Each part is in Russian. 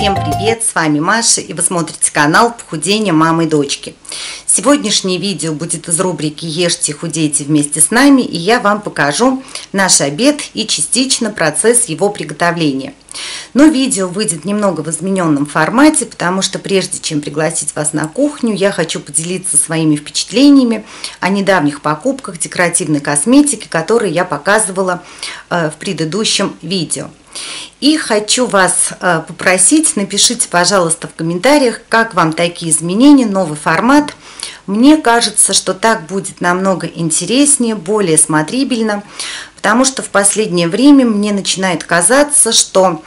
Всем привет, с вами Маша, и вы смотрите канал «Похудение мамы и дочки». Сегодняшнее видео будет из рубрики «Ешьте, худейте вместе с нами», и я вам покажу наш обед и частично процесс его приготовления. Но видео выйдет немного в измененном формате, потому что прежде чем пригласить вас на кухню, я хочу поделиться своими впечатлениями о недавних покупках декоративной косметики, которые я показывала в предыдущем видео. И хочу вас попросить, напишите, пожалуйста, в комментариях, как вам такие изменения, новый формат. Мне кажется, что так будет намного интереснее, более смотрибельно, потому что в последнее время мне начинает казаться, что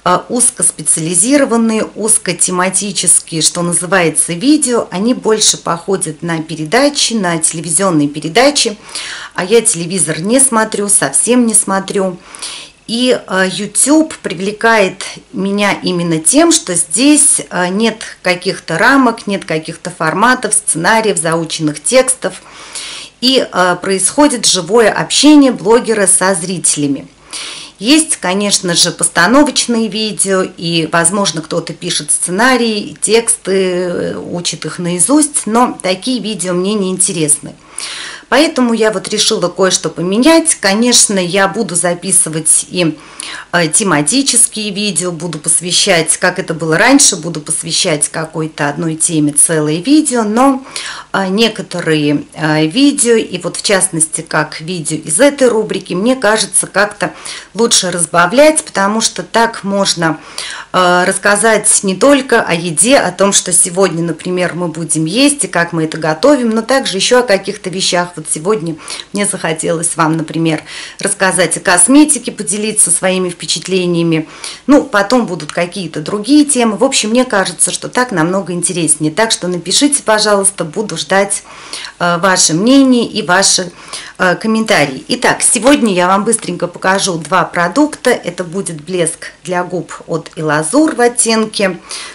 узкоспециализированные, узкотематические, что называется, видео, они больше походят на передачи, на телевизионные передачи, а я телевизор не смотрю, совсем не смотрю. И YouTube привлекает меня именно тем, что здесь нет каких-то рамок, нет каких-то форматов, сценариев, заученных текстов. И происходит живое общение блогера со зрителями. Есть, конечно же, постановочные видео, и, возможно, кто-то пишет сценарии, тексты, учит их наизусть, но такие видео мне не интересны. Поэтому я вот решила кое-что поменять. Конечно, я буду записывать и тематические видео, буду посвящать, как это было раньше, буду посвящать какой-то одной теме целое видео, но некоторые видео, и вот в частности, как видео из этой рубрики, мне кажется, как-то лучше разбавлять, потому что так можно рассказать не только о еде, о том, что сегодня, например, мы будем есть и как мы это готовим, но также еще о каких-то вещах. Вот сегодня мне захотелось вам, например, рассказать о косметике, поделиться своими впечатлениями. Ну, потом будут какие-то другие темы. В общем, мне кажется, что так намного интереснее. Так что напишите, пожалуйста, буду ждать ваше мнение и ваши комментарии. Итак, сегодня я вам быстренько покажу два продукта. Это будет блеск для губ от Ilazur в оттенке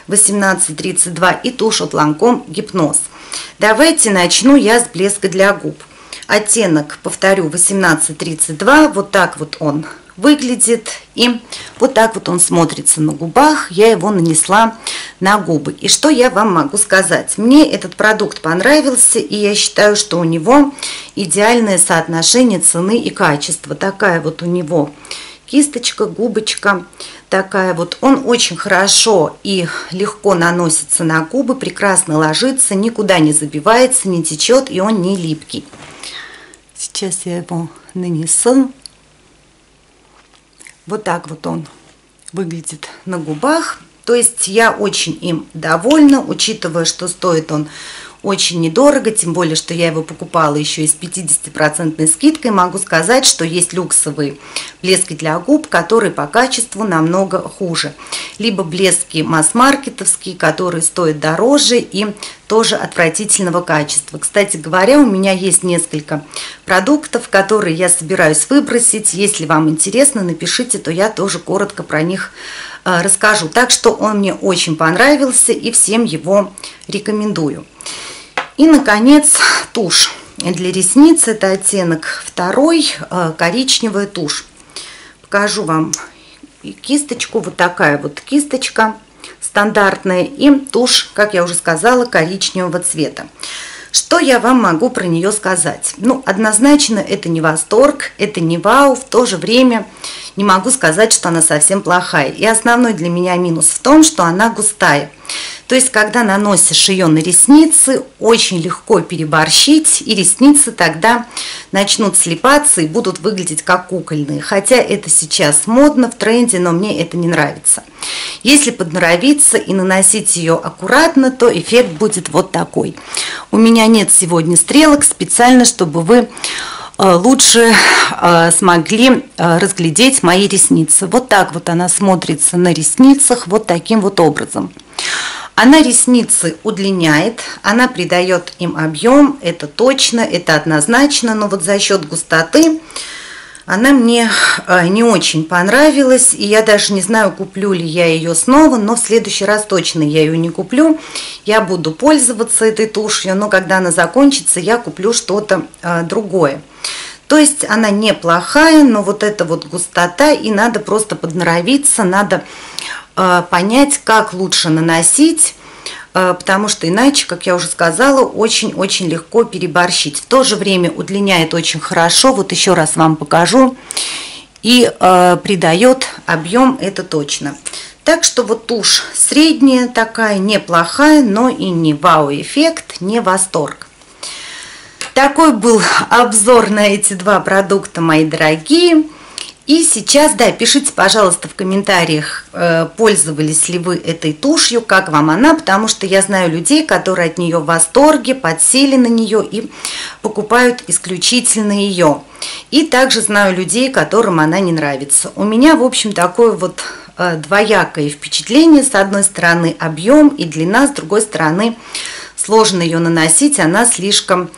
1832 и тушь от Lancome Гипноз. Давайте начну я с блеска для губ. Оттенок, повторю, 1832. Вот так вот он выглядит, и вот так вот он смотрится на губах. Я его нанесла на губы. И что я вам могу сказать? Мне этот продукт понравился, и я считаю, что у него идеальное соотношение цены и качества. Такая вот у него кисточка, губочка. Такая вот. Он очень хорошо и легко наносится на губы, прекрасно ложится, никуда не забивается, не течет, и он не липкий. Сейчас я его нанесу. Вот так вот он выглядит на губах. То есть я очень им довольна, учитывая, что стоит он очень недорого, тем более, что я его покупала еще и с 50% скидкой. Могу сказать, что есть люксовые блески для губ, которые по качеству намного хуже. Либо блески масс-маркетовские, которые стоят дороже и тоже отвратительного качества. Кстати говоря, у меня есть несколько продуктов, которые я собираюсь выбросить. Если вам интересно, напишите, то я тоже коротко про них расскажу. Так что он мне очень понравился и всем его рекомендую. И, наконец, тушь для ресниц. Это оттенок 2, коричневая тушь. Покажу вам кисточку. Вот такая вот кисточка стандартная. И тушь, как я уже сказала, коричневого цвета. Что я вам могу про нее сказать? Ну, однозначно, это не восторг, это не вау. В то же время не могу сказать, что она совсем плохая. И основной для меня минус в том, что она густая. То есть, когда наносишь ее на ресницы, очень легко переборщить, и ресницы тогда начнут слипаться и будут выглядеть как кукольные. Хотя это сейчас модно, в тренде, но мне это не нравится. Если подноровиться и наносить ее аккуратно, то эффект будет вот такой. У меня нет сегодня стрелок специально, чтобы вы лучше смогли разглядеть мои ресницы. Вот так вот она смотрится на ресницах, вот таким вот образом. Она ресницы удлиняет, она придает им объем, это точно, это однозначно, но вот за счет густоты она мне не очень понравилась, и я даже не знаю, куплю ли я ее снова, но в следующий раз точно я ее не куплю. Я буду пользоваться этой тушью, но когда она закончится, я куплю что-то другое. То есть она неплохая, но вот эта вот густота, и надо просто подноровиться, надо понять, как лучше наносить, потому что иначе, как я уже сказала, очень-очень легко переборщить. В то же время удлиняет очень хорошо, вот еще раз вам покажу, и придает объем, это точно. Так что вот тушь средняя такая, неплохая, но и не вау-эффект, не восторг. Такой был обзор на эти два продукта, мои дорогие. И сейчас, да, пишите, пожалуйста, в комментариях, пользовались ли вы этой тушью, как вам она, потому что я знаю людей, которые от нее в восторге, подсели на нее и покупают исключительно ее. И также знаю людей, которым она не нравится. У меня, в общем, такое вот двоякое впечатление. С одной стороны объем и длина, с другой стороны сложно ее наносить, она слишком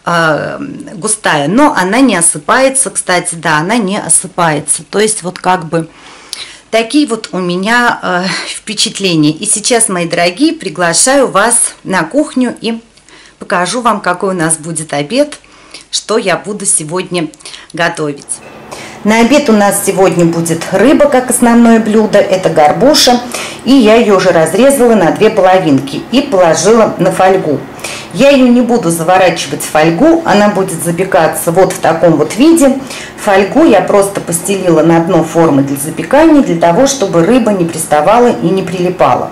густая, но она не осыпается, кстати, да, она не осыпается, то есть вот как бы такие вот у меня впечатления. И сейчас, мои дорогие, приглашаю вас на кухню и покажу вам, какой у нас будет обед, что я буду сегодня готовить. На обед у нас сегодня будет рыба как основное блюдо, это горбуша, и я ее уже разрезала на две половинки и положила на фольгу. Я ее не буду заворачивать в фольгу, она будет запекаться вот в таком вот виде. Фольгу я просто постелила на дно формы для запекания, для того, чтобы рыба не приставала и не прилипала.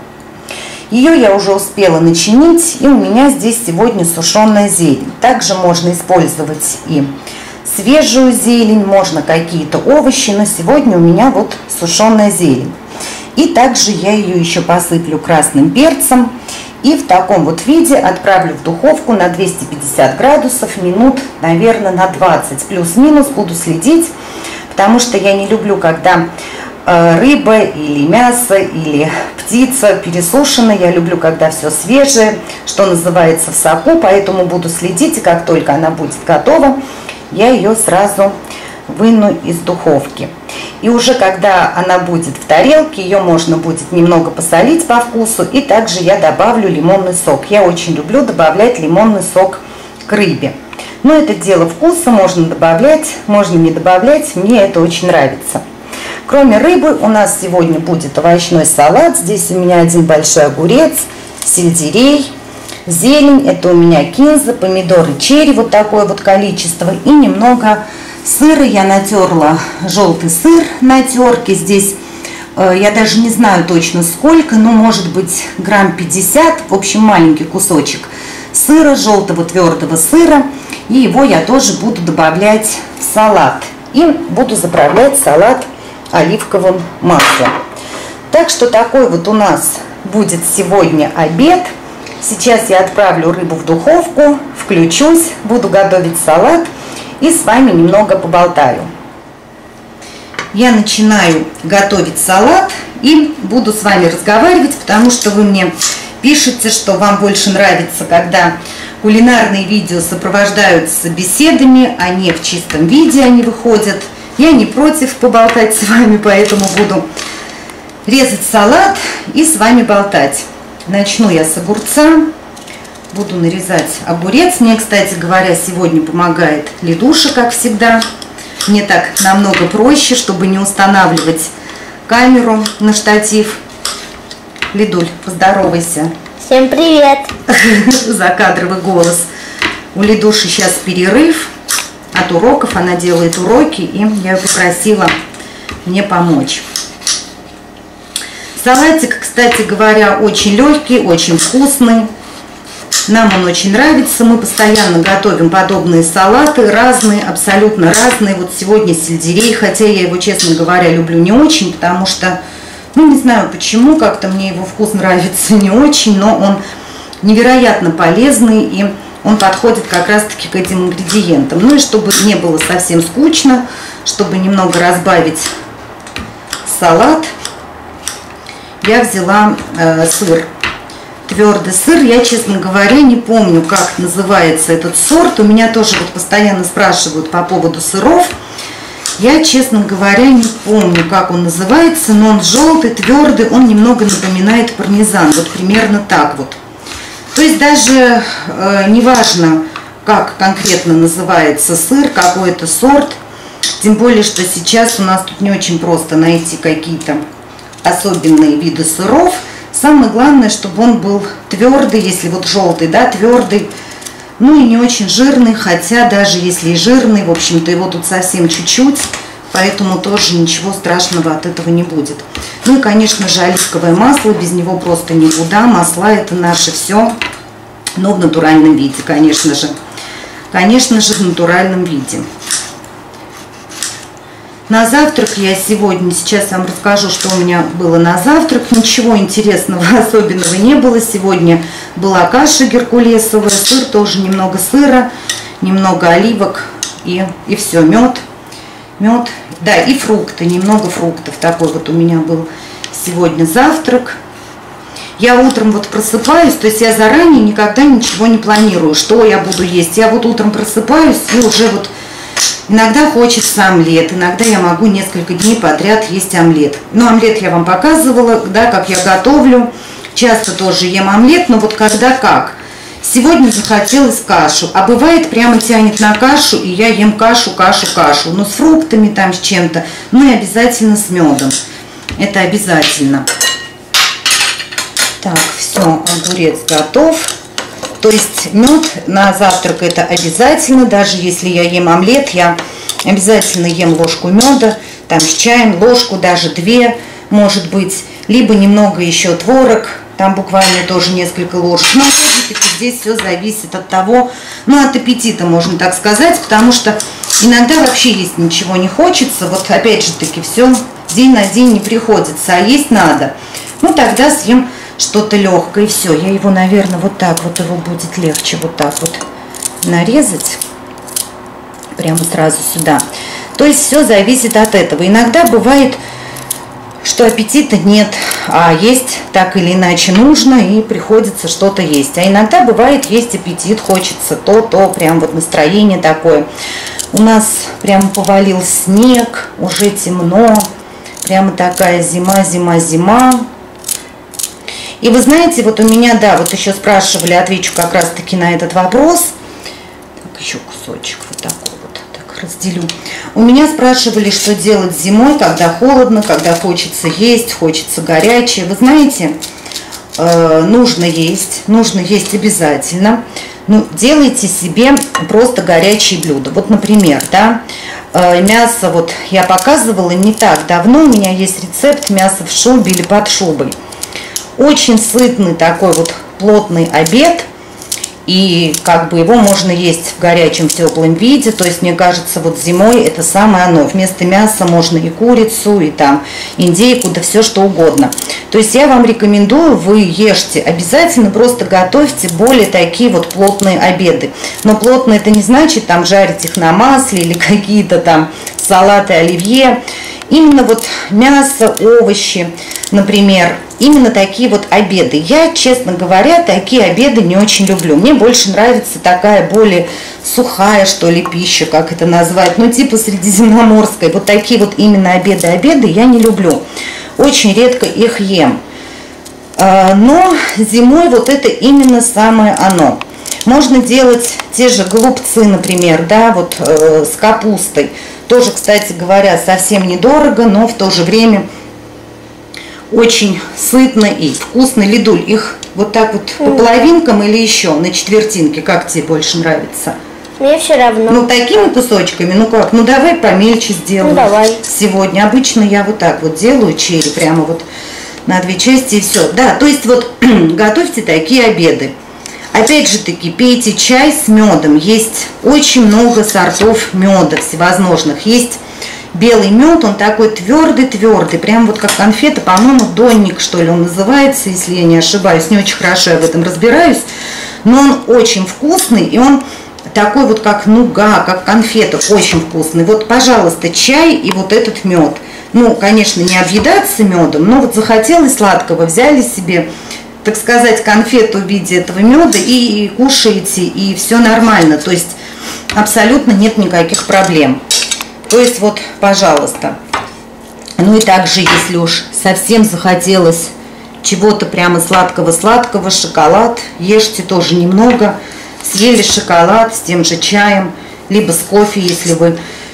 Ее я уже успела начинить, и у меня здесь сегодня сушеная зелень. Также можно использовать и свежую зелень, можно какие-то овощи, но сегодня у меня вот сушеная зелень. И также я ее еще посыплю красным перцем и в таком вот виде отправлю в духовку на 250 градусов минут, наверное, на 20. Плюс-минус буду следить, потому что я не люблю, когда рыба или мясо или птица пересушена. Я люблю, когда все свежее, что называется, в соку, поэтому буду следить, и как только она будет готова, я ее сразу выну из духовки. И уже когда она будет в тарелке, ее можно будет немного посолить по вкусу, и также я добавлю лимонный сок. Я очень люблю добавлять лимонный сок к рыбе. Но это дело вкуса, можно добавлять, можно не добавлять, мне это очень нравится. Кроме рыбы у нас сегодня будет овощной салат. Здесь у меня один большой огурец, сельдерей, зелень, это у меня кинза, помидоры черри, вот такое вот количество, и немного сыра. Я натерла желтый сыр на терке. Здесь я даже не знаю точно сколько, но может быть грамм 50, в общем маленький кусочек сыра, желтого твердого сыра. И его я тоже буду добавлять в салат. И буду заправлять салат оливковым маслом. Так что такой вот у нас будет сегодня обед. Сейчас я отправлю рыбу в духовку, включусь, буду готовить салат и с вами немного поболтаю. Я начинаю готовить салат и буду с вами разговаривать, потому что вы мне пишете, что вам больше нравится, когда кулинарные видео сопровождаются беседами, а не в чистом виде они выходят. Я не против поболтать с вами, поэтому буду резать салат и с вами болтать. Начну я с огурца. Буду нарезать огурец. Мне, кстати говоря, сегодня помогает Лидуша, как всегда. Мне так намного проще, чтобы не устанавливать камеру на штатив. Лидуль, поздоровайся. Всем привет. Закадровый голос. У Лидуши сейчас перерыв от уроков. Она делает уроки, и я ее попросила мне помочь. Салатик, кстати говоря, очень легкий, очень вкусный. Нам он очень нравится. Мы постоянно готовим подобные салаты, разные, абсолютно разные. Вот сегодня сельдерей, хотя я его, честно говоря, люблю не очень, потому что, ну, не знаю почему, как-то мне его вкус нравится не очень, но он невероятно полезный, и он подходит как раз-таки к этим ингредиентам. Ну и чтобы не было совсем скучно, чтобы немного разбавить салат, я взяла сыр. Твердый сыр. Я, честно говоря, не помню, как называется этот сорт. У меня тоже вот постоянно спрашивают по поводу сыров. Я, честно говоря, не помню, как он называется, но он желтый, твердый, он немного напоминает пармезан. Вот примерно так вот. То есть даже не важно, как конкретно называется сыр, какой это сорт. Тем более, что сейчас у нас тут не очень просто найти какие-то особенные виды сыров. Самое главное, чтобы он был твердый, если вот желтый, да, твердый, ну и не очень жирный, хотя даже если и жирный, в общем-то его тут совсем чуть-чуть, поэтому тоже ничего страшного от этого не будет. Ну и, конечно же, оливковое масло, без него просто никуда. Масла — это наше все, но в натуральном виде, конечно же. Конечно же, в натуральном виде. На завтрак я сегодня, сейчас вам расскажу, что у меня было на завтрак. Ничего интересного, особенного не было. Сегодня была каша геркулесовая, сыр, тоже немного сыра, немного оливок и все, мед, да, и фрукты, немного фруктов. Такой вот у меня был сегодня завтрак. Я утром вот просыпаюсь, то есть я заранее никогда ничего не планирую, что я буду есть. Я вот утром просыпаюсь и уже вот иногда хочется омлет, иногда я могу несколько дней подряд есть омлет. Ну, омлет я вам показывала, да, как я готовлю. Часто тоже ем омлет, но вот когда как. Сегодня захотелось кашу, а бывает прямо тянет на кашу, и я ем кашу, ну, с фруктами там, с чем-то, ну и обязательно с медом. Это обязательно. Так, все, огурец готов. То есть мед на завтрак это обязательно, даже если я ем омлет, я обязательно ем ложку меда, там с чаем, ложку, даже 2, может быть, либо немного еще творог, там буквально тоже несколько ложек. Но опять-таки здесь все зависит от того, ну от аппетита, можно так сказать, потому что иногда вообще есть ничего не хочется, вот опять же таки все день на день не приходится, а есть надо. Ну тогда съем что-то легкое, и все. Я его, наверное, вот так вот, его будет легче вот так вот нарезать. Прямо сразу сюда. То есть все зависит от этого. Иногда бывает, что аппетита нет, а есть так или иначе нужно, и приходится что-то есть. А иногда бывает, есть аппетит, хочется то, прям вот настроение такое. У нас прямо повалил снег, уже темно. Прямо такая зима. И вы знаете, вот у меня, да, вот еще спрашивали, отвечу как раз-таки на этот вопрос. Так, еще кусочек вот такой вот, так разделю. У меня спрашивали, что делать зимой, когда холодно, когда хочется есть, хочется горячее. Вы знаете, нужно есть обязательно. Ну, делайте себе просто горячие блюда. Вот, например, да, мясо, вот я показывала не так давно, у меня есть рецепт мяса в шубе или под шубой. Очень сытный такой вот плотный обед, и как бы его можно есть в горячем теплом виде. То есть мне кажется, вот зимой это самое оно. Вместо мяса можно и курицу, и там индейку, да все что угодно. То есть я вам рекомендую, вы ешьте обязательно, просто готовьте более такие вот плотные обеды. Но плотные это не значит там жарить их на масле или какие-то там салаты оливье. Именно вот мясо, овощи, например, именно такие вот обеды. Я, честно говоря, такие обеды не очень люблю. Мне больше нравится такая более сухая, что ли, пища, как это назвать, ну типа средиземноморская. Вот такие вот именно обеды я не люблю. Очень редко их ем. Но зимой вот это именно самое оно. Можно делать те же голубцы, например, да, вот с капустой. Тоже, кстати говоря, совсем недорого, но в то же время очень сытно и вкусно. Лидуль, их вот так вот по половинкам или еще на четвертинки, как тебе больше нравится? Мне все равно. Ну, такими кусочками, ну как, ну давай помельче сделаем. Ну, давай. Сегодня обычно я вот так вот делаю черри, прямо вот на 2 части и все. Да, то есть вот готовьте такие обеды. Опять же таки, пейте чай с медом. Есть очень много сортов меда всевозможных. Есть белый мед, он такой твердый, прям вот как конфета, по-моему, донник, что ли, он называется, если я не ошибаюсь. Не очень хорошо я в этом разбираюсь. Но он очень вкусный, и он такой вот как нуга, как конфета, очень вкусный. Вот, пожалуйста, чай и вот этот мед. Ну, конечно, не объедаться медом, но вот захотелось сладкого, взяли себе, так сказать, конфету в виде этого меда и кушаете, и все нормально. То есть абсолютно нет никаких проблем. То есть вот, пожалуйста. Ну и также, если уж совсем захотелось чего-то прямо сладкого-сладкого, шоколад, ешьте тоже немного. Съели шоколад с тем же чаем, либо с кофе, если вы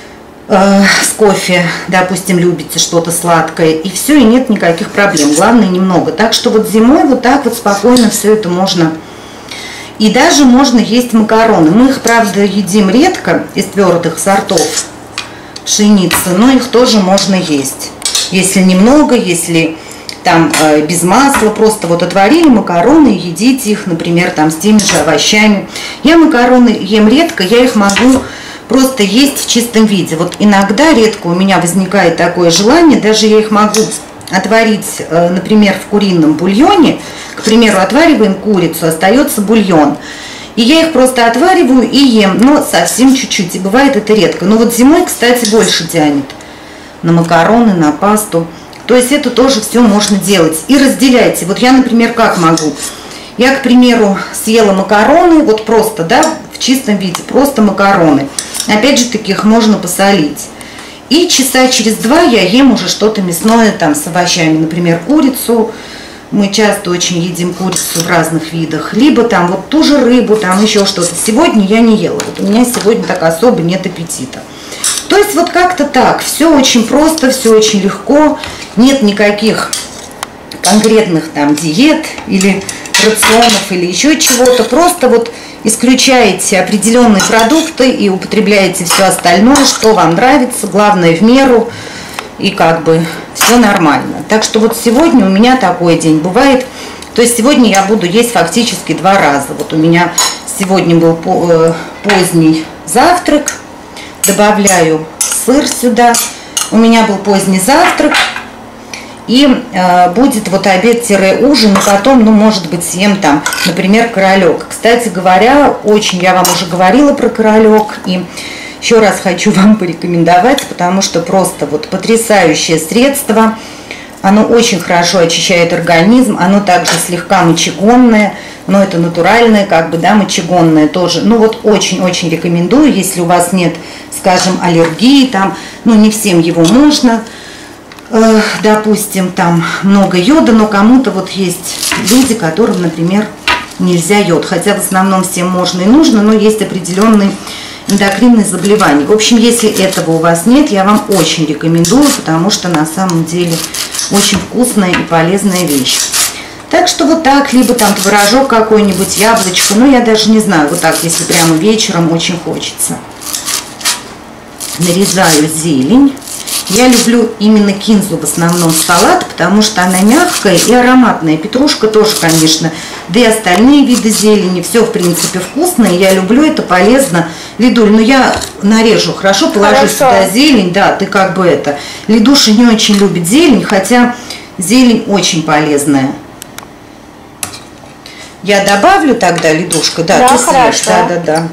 с кофе, допустим, любите что-то сладкое, и все, и нет никаких проблем, главное немного. Так что вот зимой вот так вот спокойно все это можно. И даже можно есть макароны. Мы их, правда, едим редко из твердых сортов пшеницы, но их тоже можно есть. Если немного, если там без масла, просто вот отварили макароны и едите их, например, там с теми же овощами. Я макароны ем редко, я их могу просто есть в чистом виде. Вот иногда, редко у меня возникает такое желание, даже я их могу отварить, например, в курином бульоне. К примеру, отвариваем курицу, остается бульон. И я их просто отвариваю и ем, но совсем чуть-чуть. И бывает это редко. Но вот зимой, кстати, больше тянет на макароны, на пасту. То есть это тоже все можно делать. И разделяйте. Вот я, например, как могу? Я, к примеру, съела макароны, вот просто, да, в чистом виде, просто макароны. Опять же таки их можно посолить. И часа через 2 я ем уже что-то мясное там с овощами, например, курицу. Мы часто очень едим курицу в разных видах. Либо там вот ту же рыбу, там еще что-то. Сегодня я не ела. Вот у меня сегодня так особо нет аппетита. То есть вот как-то так. Все очень просто, все очень легко. Нет никаких конкретных там диет или рационов или еще чего-то. Просто вот исключаете определенные продукты и употребляете все остальное, что вам нравится. Главное в меру. И как бы все нормально. Так что вот сегодня у меня такой день бывает. То есть сегодня я буду есть фактически 2 раза. Вот у меня сегодня был поздний завтрак. Добавляю сыр сюда. У меня был поздний завтрак. И будет вот обед-ужин. И потом, ну, может быть, съем там, например, королек. Кстати говоря, очень, я вам уже говорила про королек. И еще раз хочу вам порекомендовать, потому что просто вот потрясающее средство. Оно очень хорошо очищает организм, оно также слегка мочегонное, но это натуральное, как бы, да, мочегонное тоже. Ну вот очень-очень рекомендую, если у вас нет, скажем, аллергии, там, ну не всем его можно, допустим, там много йода, но кому-то вот есть люди, которым, например, нельзя йод, хотя в основном всем можно и нужно, но есть определенные эндокринные заболевания. В общем, если этого у вас нет, я вам очень рекомендую, потому что на самом деле очень вкусная и полезная вещь. Так что вот так, либо там творожок какой-нибудь, яблочко, ну я даже не знаю, вот так, если прямо вечером очень хочется. Нарезаю зелень. Я люблю именно кинзу в основном в салат, потому что она мягкая и ароматная. Петрушка тоже, конечно, да и остальные виды зелени. Все, в принципе, вкусное. Я люблю это, полезно. Лидуль, ну я нарежу, хорошо, положу сюда зелень. Да, ты как бы это. Лидуша не очень любит зелень, хотя зелень очень полезная. Я добавлю тогда, Лидушка, да, да, ты съешь. Да.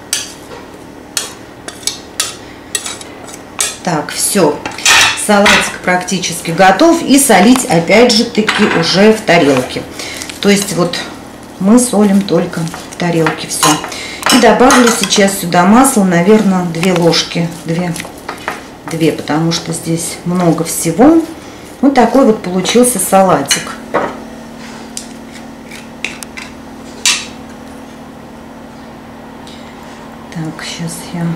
Так, все. Салатик практически готов. И солить опять же таки уже в тарелке. То есть вот мы солим только в тарелке все. И добавлю сейчас сюда масло, наверное, 2 ложки. 2, потому что здесь много всего. Вот такой вот получился салатик. Так, сейчас я...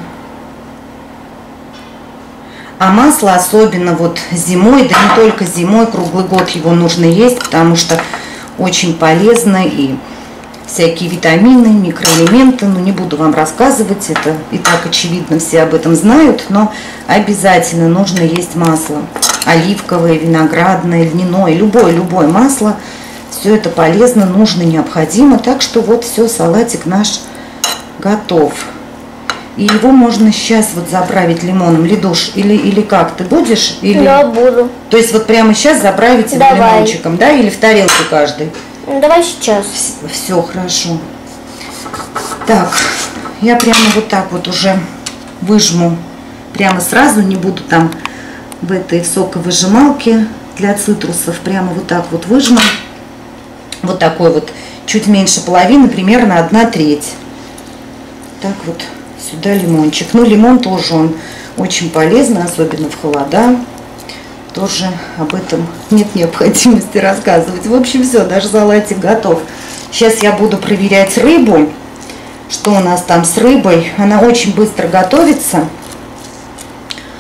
А масло особенно вот зимой, да не только зимой, круглый год его нужно есть, потому что очень полезно и всякие витамины, микроэлементы. Ну, не буду вам рассказывать, это и так очевидно, все об этом знают, но обязательно нужно есть масло. Оливковое, виноградное, льняное, любое масло. Все это полезно, нужно, необходимо. Так что вот все, салатик наш готов. И его можно сейчас вот заправить лимоном. Лидуш, или как? Ты будешь? Или... Да, буду. То есть вот прямо сейчас заправить его лимончиком, да? Или в тарелку каждый? Давай сейчас. Все, хорошо. Так, я прямо вот так вот уже выжму. Прямо сразу, не буду там в этой соковыжималке для цитрусов. Прямо вот так вот выжму. Вот такой вот, чуть меньше половины, примерно 1/3. Так вот. Сюда лимончик. Ну, лимон тоже он очень полезный, особенно в холода. Тоже об этом нет необходимости рассказывать. В общем, все, даже салатик готов. Сейчас я буду проверять рыбу. Что у нас там с рыбой? Она очень быстро готовится.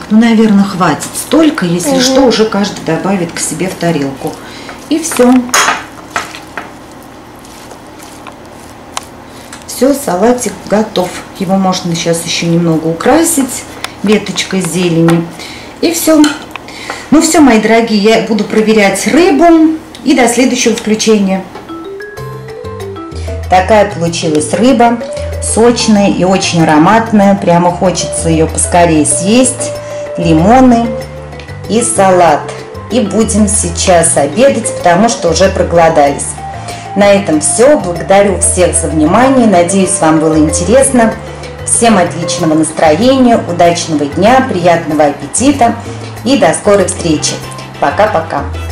Ну, наверное, хватит столько. Если что, уже каждый добавит к себе в тарелку. И все. Все, салатик готов. Его можно сейчас еще немного украсить веточкой зелени. И все. Ну все, мои дорогие, я буду проверять рыбу. И до следующего включения. Такая получилась рыба. Сочная и очень ароматная. Прямо хочется ее поскорее съесть. Лимоны и салат. И будем сейчас обедать, потому что уже проголодались. На этом все. Благодарю всех за внимание. Надеюсь, вам было интересно. Всем отличного настроения, удачного дня, приятного аппетита и до скорой встречи. Пока-пока.